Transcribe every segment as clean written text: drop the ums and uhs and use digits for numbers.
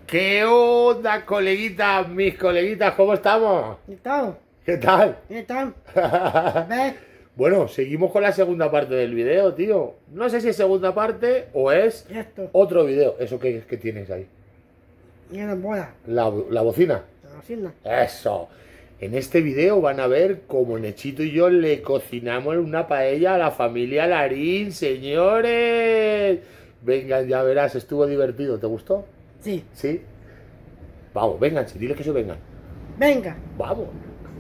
¿Qué onda, coleguitas, mis coleguitas? ¿Cómo estamos? ¿Qué tal? ¿Qué tal? ¿Qué tal? ¿Ves? Bueno, seguimos con la segunda parte del video, tío. No sé si es segunda parte o es Esto. otro video. ¿Eso qué tienes ahí? Y una bola. La bocina. La cocina. Eso. En este video van a ver cómo Nechito y yo le cocinamos una paella a la familia Larín, señores. Vengan, ya verás, estuvo divertido. ¿Te gustó? Sí. ¿Sí? Vamos, vengan, si diles que se vengan. Venga. Vamos.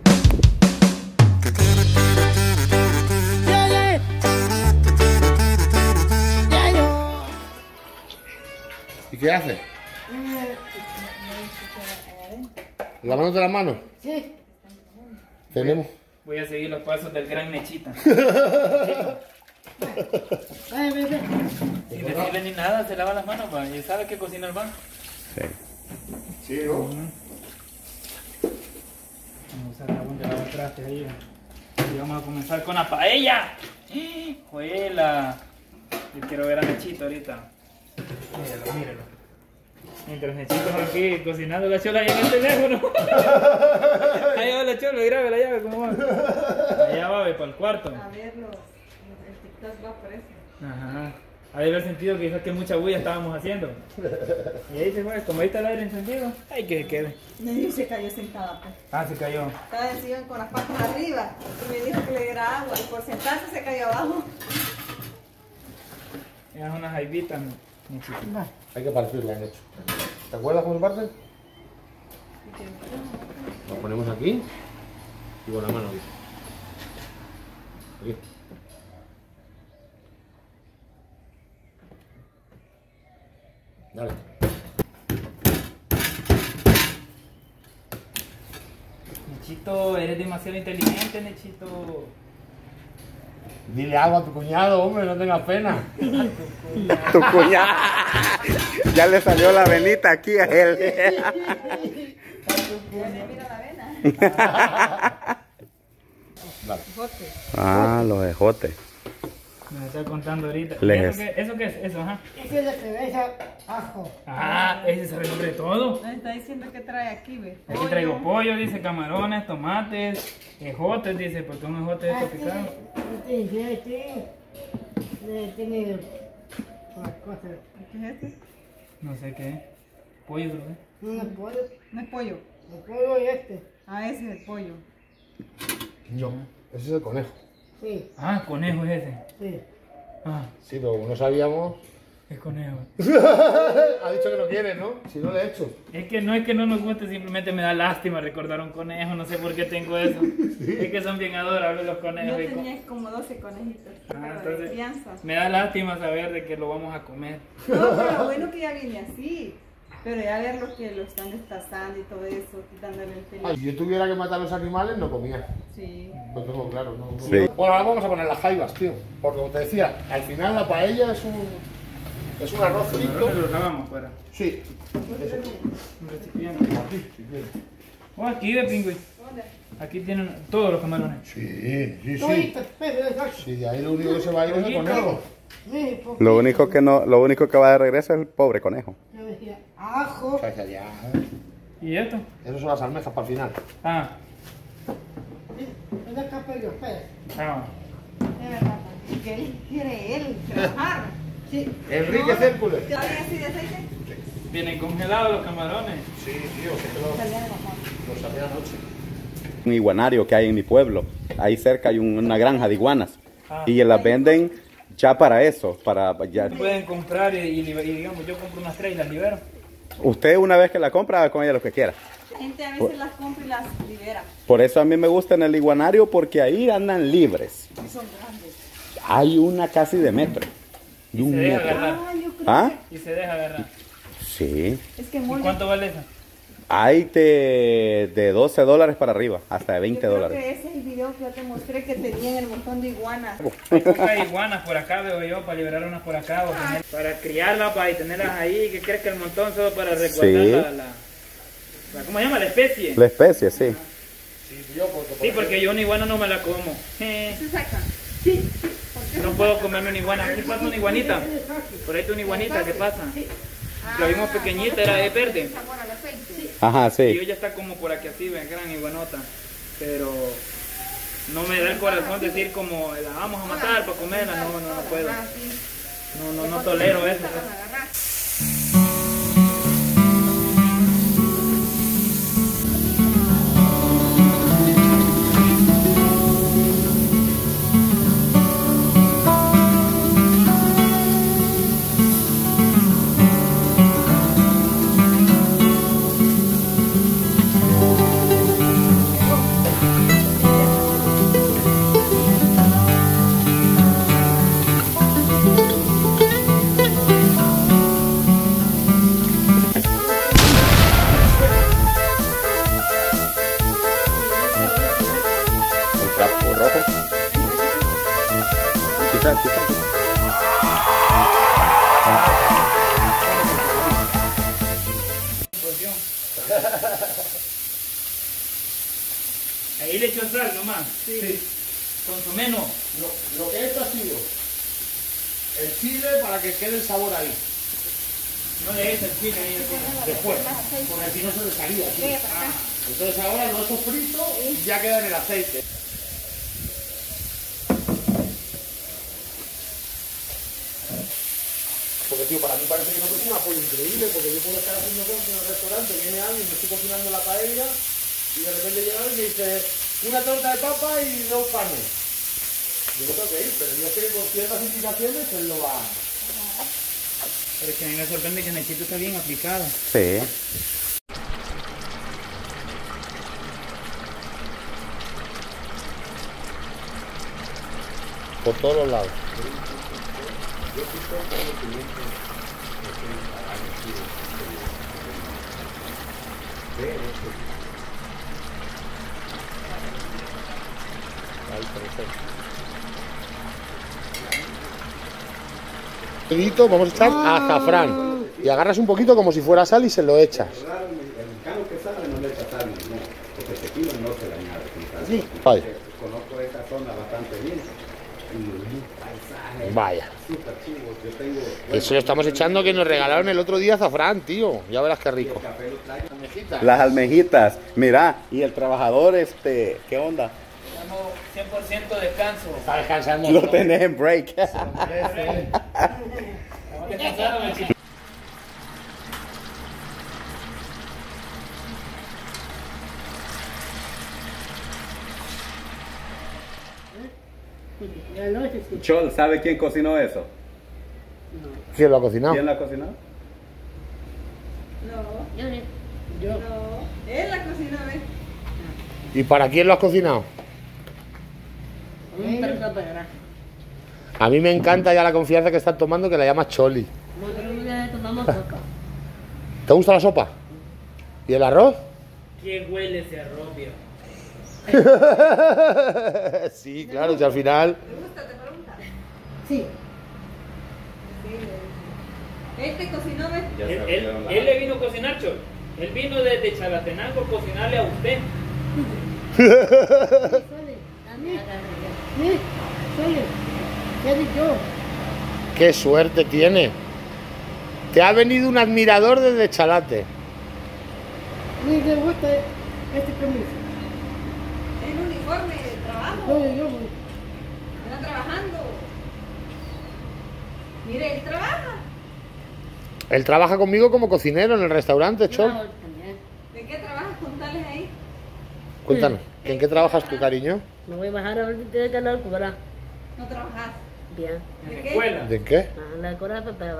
¿Y qué haces? ¿Lavándote las manos? Sí. Tenemos. Voy a seguir los pasos del gran Nechita. Ven. Sin decirle ni nada, se lava las manos, pa. ¿Y sabe qué cocina el pan? Sí, ¿no? Vamos a usar la de lavar trastes ahí. Y vamos a comenzar con la paella. ¡Juela! Yo quiero ver a Nechito ahorita. Míralo. Mientras Nechito aquí cocinando la chola ahí en el teléfono. Ahí va la chola, grabe la llave, ¿cómo va? Allá va, ve, para el cuarto. A ver, el TikTok va por eso. Ajá. Ahí ve el sentido que dijo que mucha bulla estábamos haciendo. Y ahí se fue, como ahí está el aire encendido, ay que se quede. Y se cayó sentada, pues. Ah, se cayó. Estaba encima con las patas arriba y me dijo que le diera agua y por sentarse se cayó abajo. Eran unas jaibitas, Nechito. Hay que partirla, han hecho. ¿Te acuerdas cómo se parte? Lo ponemos aquí y con la mano aquí. Aquí. Dale. Nechito, eres demasiado inteligente, Nechito. Dile algo a tu cuñado, hombre, no tengas pena. Tu cuñado. Ya le salió la venita aquí a él. Mira la vena. Dale. Bote. Ah, los ejotes. Me está contando ahorita. Les- ¿Eso qué es? Eso, ajá. Esa es la cerveza ajo. Ah, ese sabe el nombre de todo. Nos está diciendo que trae aquí, ve. Aquí traigo pollo, dice camarones, tomates, ejotes, dice, porque un ejote es picado. Tiene una cosa. ¿Qué es este? No sé qué es. Pollo, creo que. Un pollo. No es pollo. El pollo y este. Ah, ese es el pollo. Yo. Ese es el conejo. Sí. Ah, conejo es ese. Sí. Ah, Sí, pero como no sabíamos. es conejo. Ha dicho que no quiere, ¿no? Si no le he hecho. Es que no nos guste, simplemente me da lástima recordar un conejo, no sé por qué tengo eso. Es que son bien adorables los Yo conejos. tenía como 12 conejitos. Ah, Para de entonces crianza. me da lástima saber de que lo vamos a comer. No, pero bueno que ya viene así. Pero ya ver lo que lo están destazando y todo eso, quitándole el pelo. Si yo tuviera que matar a los animales, no comía. Sí. Lo tengo claro, ¿no? Sí. Bueno, ahora vamos a poner las jaivas, tío. Porque como te decía, al final la paella es un arroz frito. Lo lavamos fuera. Sí. Un recipiente. Aquí, si quieres. Oh, aquí de pingüi. ¿Dónde? Aquí tienen todos los camarones. Sí, sí, Todo sí. esto, pero de gacho. Sí, de ahí lo único que se va a ir es el conejo. Sí, porque Lo único que va de regreso es el pobre conejo. yo decía ajo. Ya, ya. ¿Y esto? Esas son las almejas para el final. Ah, Es la capa de los peces. ah. De verdad, que él quiere trabajar. Sí. Enrique Cércules. ¿Todavía así de aceite? Vienen congelados los camarones. Sí, tío, sí que Salía de bajar. lo sabía anoche. Un iguanario que hay en mi pueblo. Ahí cerca hay una granja de iguanas. Ah. Y las venden ya para eso. Ya. Pueden comprar y digamos, yo compro unas 3 y las libero. Usted una vez que la compra, haga con ella lo que quiera. La gente a veces las compra y las libera. Por eso a mí me gusta en el iguanario porque ahí andan libres. Y son grandes. Hay una casi de metro. De un Se deja metro. agarrar. Ah, yo creo ¿Ah? Y se deja agarrar. Sí. que es que ¿Y molde. cuánto vale esa? Hay de $12 para arriba, hasta de Yo creo $20. que ese es el video que yo te mostré que tenían el montón de iguanas. Hay pocas iguanas por acá, veo yo, para liberar unas por acá. Para criarlas, para tenerlas ahí. ¿Qué crees que el montón solo para resguardar Sí. ¿cómo se llama? La especie. La especie, sí. Sí, tío, porque... Sí, porque yo una iguana no me la como. ¿Se sacan? Sí. ¿Por qué No se puedo sacan? comerme una iguana. ¿Qué pasa una iguanita? Por ahí está una iguanita, ¿qué pasa? Sí. La vimos pequeñita, era de verde. Ajá, Y sí. hoy ya está como por aquí así, ven, gran y buenota. Pero no me da el corazón decir como la vamos a matar para comerla, no puedo. No tolero eso. El trapo rojo. Quizás. Ahí le echo sal nomás. Sí. Consomé no. Lo que esto ha sido el chile para que quede el sabor ahí. No le eches el chile ahí. Después, porque si no se dejaría. Entonces ahora lo sofrito y ya queda en el aceite. Porque tío, para mí parece que no es un apoyo increíble, porque yo puedo estar haciendo cosas en el restaurante, viene alguien, me estoy cocinando la paella y de repente llega alguien y me dice una torta de papa y 2 panes. Yo no tengo que ir, pero yo sé que con ciertas indicaciones él lo va. Pero es que a mí me sorprende que Nechito está bien aplicado. Sí. Por todos los lados. Vamos a echar azafrán y agarras un poquito como si fuera sal y se lo echas. El cano que sale no le echa sal, no, porque tequila no se le añade con sal. Sí. Vaya. Conozco esa zona bastante bien. Y un paisaje Vaya. súper chivo. Yo tengo... Eso lo estamos echando que nos regalaron el otro día azafrán, tío. Ya verás qué rico. Las almejitas, mira, y el trabajador, ¿qué onda? Estamos 100% descanso. Está descansando. Lo tenés en break. Estamos descansando, Nechito. De noche sí. Chol, ¿sabe quién cocinó eso? ¿Quién lo ha cocinado? ¿Quién la cocinó? No, Yo. no. Él la cocinó, ¿ves? ¿Y para quién lo has cocinado? Un perro para A mí me encanta ya la confianza que están tomando que la llamas Choli. nosotros ya tomamos sopa. ¿Te gusta la sopa? ¿Y el arroz? ¿Qué huele ese arroz, viejo? Sí, claro, si al final... ¿Te gusta? ¿Te pregunta? Sí. Sí. Él te cocinó, ¿ves? Ya se abrieron las- Él le vino a cocinar, Chol. Él vino desde Chalatenango a cocinarle a usted. Sole, a mí. Sí, Sole. ¿Qué has dicho? ¡Qué suerte tiene! Te ha venido un admirador desde Chalate. A mí me gusta este camisa. El uniforme de trabajo. Yo. Está trabajando. Mire, él trabaja. Él trabaja conmigo como cocinero en el restaurante, Chol. También. ¿De qué trabajas? Contales ahí. Cuéntanos, ¿en qué trabajas tu cariño? Me voy a bajar ahorita de canal cobrar. No trabajas. Bien. En ¿De la qué? escuela. ¿De qué? La cobrar para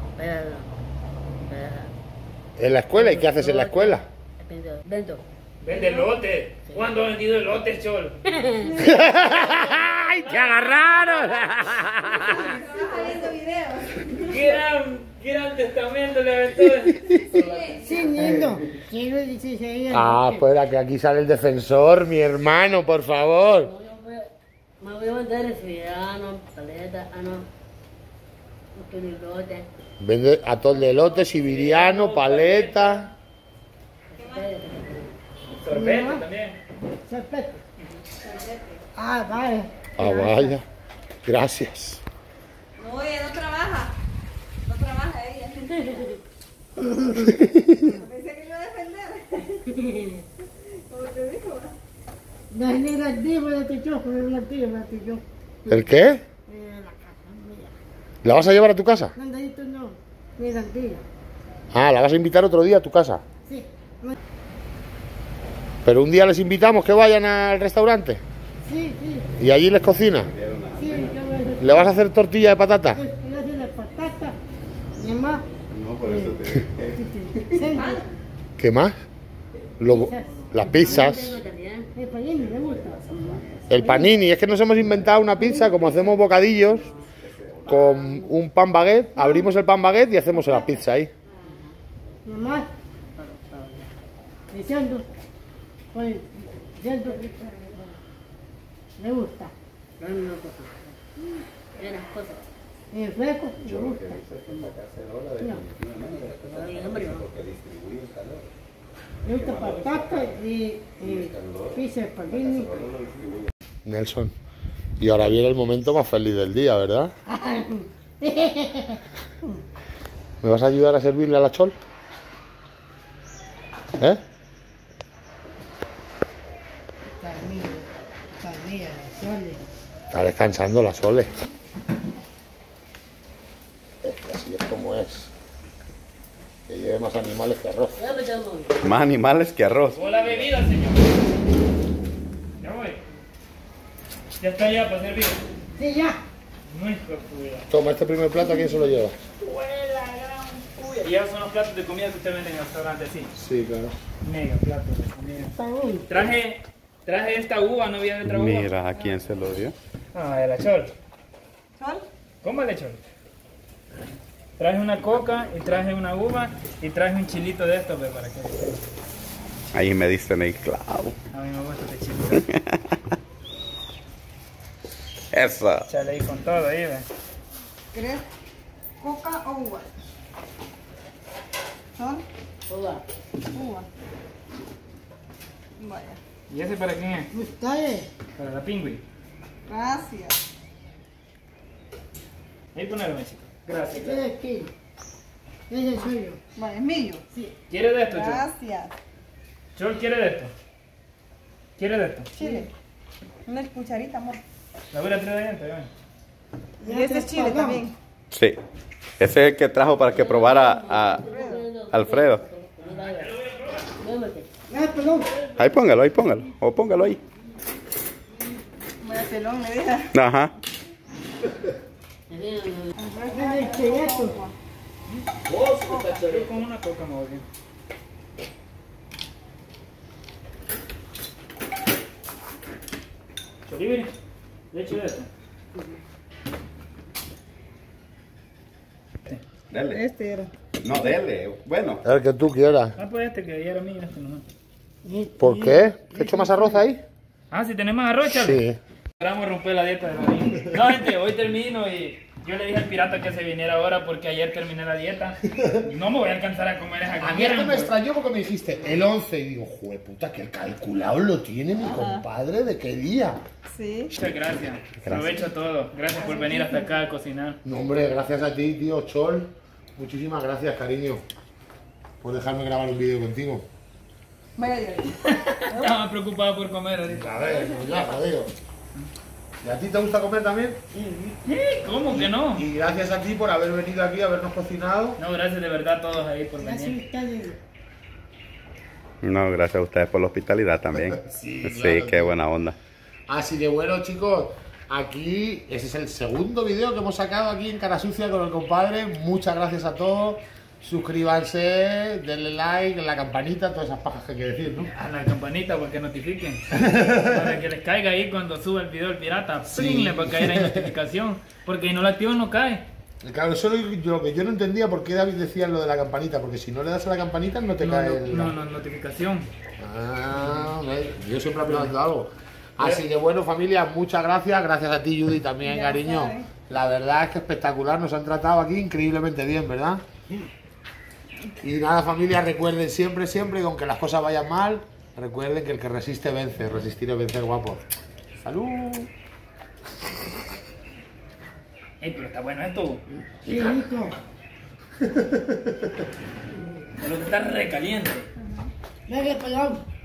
¿En la escuela? ¿Y qué haces en la escuela? Vendo. Vende elotes. ¿Cuándo ha vendido elotes, Chol? ¡Ay, te agarraron! Trabaja viendo videos. Gran testamento le aventó. Sí, lindo. ¿Quién lo dice ella? Ah, espera, que aquí sale el defensor, mi hermano, por favor. Me voy a vender resfriado, paleta, no. Un kililote. Vende atol de elote, sibiriano, paleta. Sorbete también. Serpete. Ah, vale. Ah, vaya. Gracias. No, ella no trabaja. No trabaja ella. Pensé que iba a defender. Como te dijo. No es ni la diva de tu choco, es la diva de tu choco. ¿El qué? La casa, mira. ¿La vas a llevar a tu casa? No, Andadito no, ni la diva. Ah, la vas a invitar otro día a tu casa. Sí. Pero un día les invitamos que vayan al restaurante Sí, sí, y allí les cocina. sí, yo voy a hacer. ¿Le vas a hacer tortilla de patata? Voy a hacer la patata. Y más. No, por eso te... Centro. ¿Qué más? Las pizzas. El panini le gusta. El panini, es que nos hemos inventado una pizza como hacemos bocadillos con un pan baguette. Abrimos el pan baguette y hacemos la pizza ahí. Y más. Diciendo. Pues, diciendo. Le gusta. Unas cosas. Y el fresco, le gusta. Le gusta patata y pizza de panini. Nelson. Y ahora viene el momento más feliz del día, ¿verdad? ¿Me vas a ayudar a servirle a la Chol? ¿Eh? Está descansando la Sole. Es que así es como es. Que lleve más animales que arroz. Más animales que arroz. O la bebida, señor. Ya voy. Ya está ya para servir. Sí, ya. No es por cuidado. Toma, este primer plato, ¿a quién se lo lleva? Y esos son los platos de comida que usted vende en el restaurante, sí. Sí, claro. Mega platos de comida. Está bien. Traje esta uva, ¿no había otra uva? Mira, ¿a quién se lo dio? Ah, de la Chol. ¿Sol? ¿Cómo le Chol? Traje una coca y traje una uva y traje un chilito de estos, pues, para que... Ahí me diste en el clavo. A mí me gusta este chilito. Eso. Chale ahí con todo, ahí, ve. ¿Querés coca o uva? ¿Sol? Hola. Uva. Vaya. ¿Y ese para quién es? Ustedes. Para la pingüi. Gracias. Ahí ponelo, mi chico. Gracias. Este es aquí. Ese es suyo. Vaya, es mío. Sí. ¿Quiere de esto, Chol? Gracias. Chol, ¿quiere de esto? ¿Quiere de esto? Chile. Una cucharita, amor. La voy a traer de adentro, ven. Y este es chile también. Sí. Ese es el que trajo para que probara a Alfredo. Ah, perdón. Ahí póngalo, ahí póngalo. O póngalo ahí. Vaya pelón, le dije. Ajá. Ese chilleto. Yo con una coca me voy bien. Cholibiri, leche de esto. Dele. Este era. No, dele. Bueno. El que tú quieras. Ah, pues este que ayer era mío, este nomás. ¿Por qué? ¿He hecho más arroz ahí? Ah, si tenés más arroz, Charlie. Sí. Logramos romper la dieta de David. No, gente, hoy termino y yo le dije al pirata que se viniera ahora porque ayer terminé la dieta. No me voy a alcanzar a comer esa A mí es que me comida. extrañó porque me dijiste el 11 y digo, puta, que calculado lo tiene mi compadre, ¿de qué día? Sí. Muchas gracias. Aprovecho todo. Gracias por venir hasta acá a cocinar. No, hombre, gracias a ti, tío Chol. Muchísimas gracias, cariño, por dejarme grabar un vídeo contigo. Vaya, ya. Estaba preocupado por comer ahorita. A ver, pues ya, jodido. ¿Y a ti te gusta comer también? ¿Cómo que no? Y gracias a ti por haber venido aquí, habernos cocinado. No, gracias de verdad a todos ahí por Gracias a venir. ustedes. No, gracias a ustedes por la hospitalidad también. Sí, Sí, claro, qué tío. buena onda. Así de bueno, chicos, aquí ese es el segundo vídeo que hemos sacado aquí en Cara Sucia con el compadre. Muchas gracias a todos. Suscríbanse, denle like, la campanita, todas esas pajas que hay que decir, ¿no? A la campanita para que notifiquen. Para que les caiga ahí cuando sube el video el pirata. Pringle para caer en notificación. Porque si no la activan no cae. Claro, eso es lo que yo no entendía por qué David decía lo de la campanita, porque si no le das a la campanita no te No, cae no, el... no, notificación. Ah, ¿ves? Yo siempre aprendo algo. Así que bueno, familia, muchas gracias. Gracias a ti, Judy, también, Ya cariño. sabes. La verdad es que espectacular, nos han tratado aquí increíblemente bien, ¿verdad? Y nada, familia, recuerden siempre, siempre que aunque las cosas vayan mal, recuerden que el que resiste vence. Resistir es vencer, guapos. ¡Salud! Ey, pero está bueno esto. Sí, listo. El otro está recaliente. Venga, pelón.